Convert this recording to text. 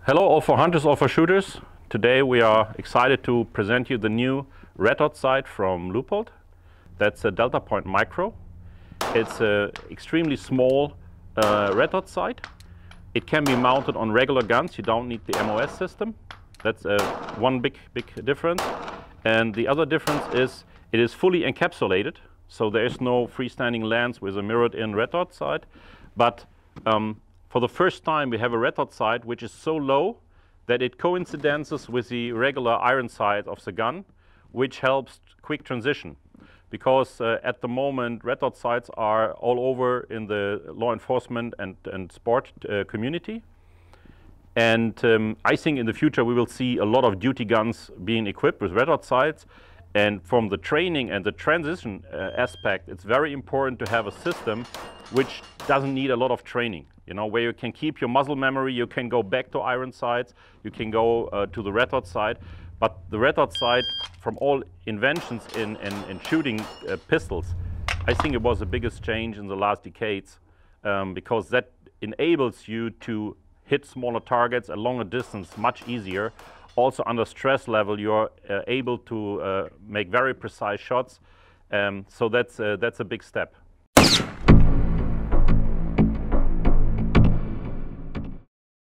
Hello all for hunters, all for shooters. Today we are excited to present you the new red dot sight from Leupold. That's a DeltaPoint Micro. It's an extremely small red dot sight. It can be mounted on regular guns. You don't need the MOS system. That's one big difference. And the other difference is it is fully encapsulated. So there is no freestanding lens with a mirrored in red dot sight. But for the first time we have a red dot sight which is so low that it coincidences with the regular iron sight of the gun, which helps quick transition. Because at the moment red dot sights are all over in the law enforcement and sport community. And I think in the future we will see a lot of duty guns being equipped with red dot sights. And from the training and the transition aspect, it's very important to have a system which doesn't need a lot of training. You know, where you can keep your muscle memory, you can go back to iron sights, you can go to the red dot sight. But the red dot sight, from all inventions in shooting pistols, I think it was the biggest change in the last decades, because that enables you to hit smaller targets at longer distance much easier. Also under stress level, you're able to make very precise shots. So that's a big step.